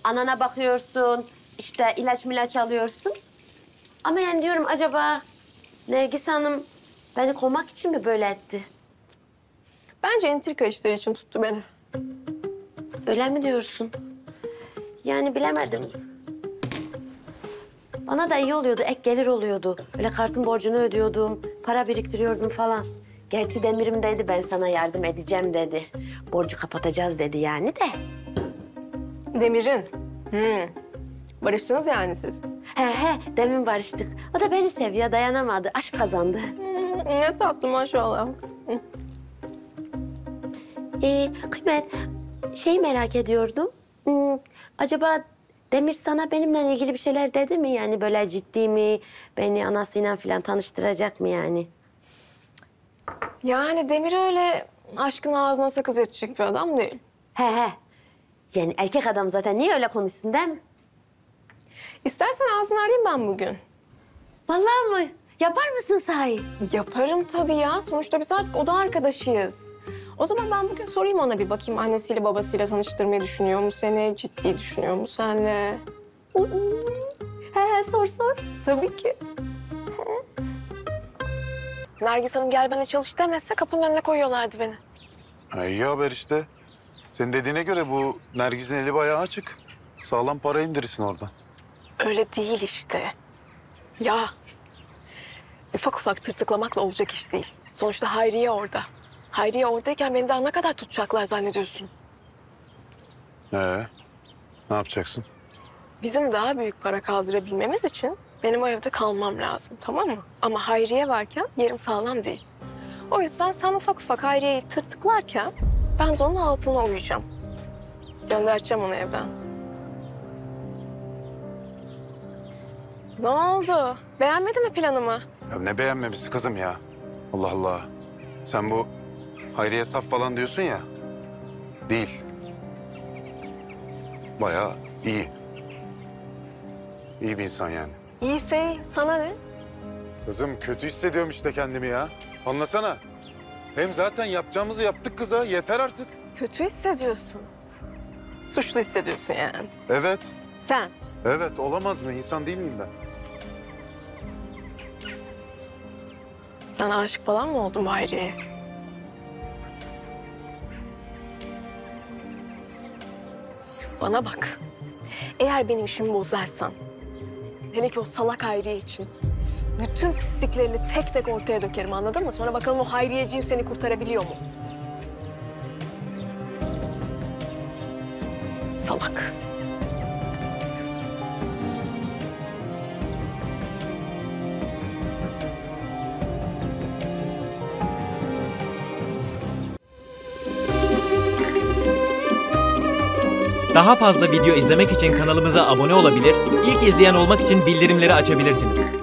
Anana bakıyorsun, işte ilaç milaç alıyorsun. Ama yani diyorum acaba Nergis Hanım beni kovmak için mi böyle etti? Bence entrika işleri için tuttu beni. Öyle mi diyorsun? Yani bilemedim. Bana da iyi oluyordu, ek gelir oluyordu. Öyle kartın borcunu ödüyordum, para biriktiriyordum falan. Gerçi Demir'im dedi, ben sana yardım edeceğim dedi. Borcu kapatacağız dedi yani de. Demir'in. Barıştınız yani siz. He, demin barıştık. O da beni seviyor, dayanamadı. Aşk kazandı. Ne tatlı maşallah. Kıymet, şeyi merak ediyordum. Acaba Demir sana benimle ilgili bir şeyler dedi mi? Yani böyle ciddi mi? Beni anasıyla falan tanıştıracak mı yani? Yani Demir öyle aşkın ağzına sakız yetecek bir adam değil. He. Yani erkek adam zaten niye öyle konuşsun değil mi? İstersen ağzını arayayım ben bugün. Vallahi mı? Yapar mısın sahi? Yaparım tabii ya. Sonuçta biz artık oda arkadaşıyız. O zaman ben bugün sorayım ona bir bakayım. Annesiyle babasıyla tanıştırmayı düşünüyor mu seni? Ciddi düşünüyor mu senle? He, sor. Tabii ki. Nergis Hanım gel bana çalış demezse kapının önüne koyuyorlardı beni. Ha, iyi haber işte. Senin dediğine göre bu Nergis'in eli bayağı açık. Sağlam para indirirsin oradan. Öyle değil işte. Ya ufak ufak tırtıklamakla olacak iş değil. Sonuçta Hayriye orada. Hayriye oradayken beni daha ne kadar tutacaklar zannediyorsun? Ne yapacaksın? Bizim daha büyük para kaldırabilmemiz için benim o evde kalmam lazım, tamam mı? Ama Hayriye varken yerim sağlam değil. O yüzden sen ufak ufak Hayriye'yi tırtıklarken ben de onun altına uyuyacağım. Göndereceğim onu evden. Ne oldu? Beğenmedin mi planımı? Ya ne beğenmemesi kızım ya? Allah Allah. Sen bu Hayriye saf falan diyorsun ya. Değil. Bayağı iyi. İyi bir insan yani. İyiyse sana ne? Kızım kötü hissediyorum işte kendimi ya. Anlasana. Hem zaten yapacağımızı yaptık kıza. Yeter artık. Kötü hissediyorsun. Suçlu hissediyorsun yani. Evet. Sen. Evet olamaz mı? İnsan değil miyim ben? Sen aşık falan mı oldun Hayriye'ye? Bana bak. Eğer benim işimi bozarsan, hele ki o salak Hayriye için bütün pisliklerini tek tek ortaya dökerim, anladın mı? Sonra bakalım o Hayriyeciğin seni kurtarabiliyor mu? Salak. Daha fazla video izlemek için kanalımıza abone olabilir, ilk izleyen olmak için bildirimleri açabilirsiniz.